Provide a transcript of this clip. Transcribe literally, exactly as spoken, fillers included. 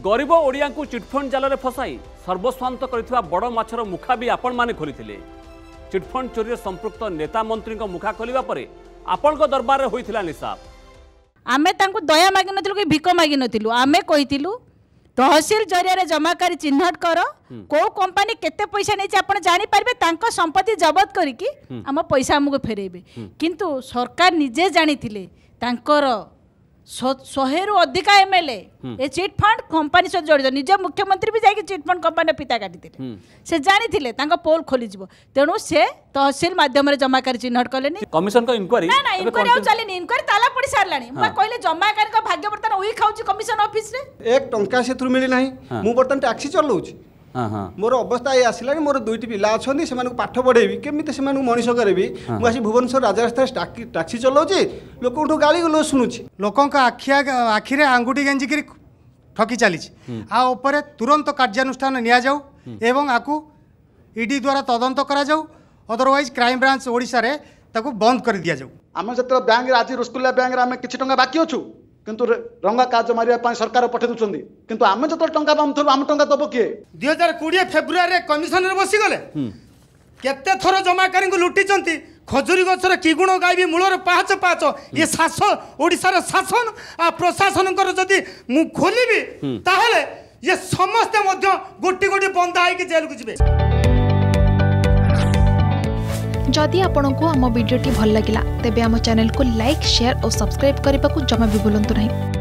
गरीब ओडिया को चिटफंड जाल फसाई सर्वस्वांत कर बड़ माछर मुखा भी आपण माने खोली चिटफंड चोरी संपृक्त नेता मंत्री मुखा खोलिबा परे आपण दरबार में होइथिला निसाब। आमे तांको दया मागी नथिलु कि भिक मागी नथिलु आमे कहिथिलु तहसील जरिया चिन्हट कर को कंपनी केते पैसा नहीं आप जानी पारे तांको संपत्ति जबत करिकी आम पैसा आमको फेरेबे किंतु सरकार निजे जानी तांकर शहे रु अधिका एमएलए ए चिट फंड कंपनी सहित जड़ित निज मुख्यमंत्री भी जाकि चिट फंड कंपनी पिता काटी से जानी पोल खोली तेणु से तहसील माध्यम जमाकारी चिन्हट कले कमिशन को इंक्वायरी ना ना इंक्वायरी चलेनी इंक्वायरी ताला पड़ी सारलानी मैं कहले जमाकारी का भाग्य बर्तन उही खाउची कमिशन ऑफिस रे एक टंका से मिली नाही मु बर्तन टैक्सी चलाउची मोर अवस्था ये आसला मोर दुईटी पिला अच्छा से पाठ पढ़ेबी केमी से मनीष करेबी मुझे भुवनेश्वर राजरास्ता टैक्सी चलाऊँगी लोक गाली गलो शुणुची लोकों आखि आखिरे आंगुठी गेंजिकी ठकी चली आपर तुरंत कार्यानुष्ठान नि जाऊ एवं आपको ईडी द्वारा तदंत करा जाऊ अदरवाइज क्राइम ब्रांच ओडिशा रे ताकू बंद कर दिया जाऊ। आम जो बैंक आज रुस्कुलिया बैंक आम कि टंका बाकी अच्छु किंतु रंगा काज मारे सरकार पठे दूसरी किंतु आम जो टंका पाथु आम टंका दब किए दुई हजार कोड़े फेब्रुआरी कमिशन बसीगले केते थर जमाकारी लुटी खजुरी गचर कि गुण गायबी मूलर पाहाच पाहाच ये शासन ओडिशार शासन आ प्रशासन जदि मु खोलि ताहले ये समस्ते गोटी गोटी बंधा है जेल को जी। जदि आपंक आम भिडी भल लगा तेब आम चैनल को लाइक शेयर और सब्सक्राइब करने को जमा भी भूलु नहीं।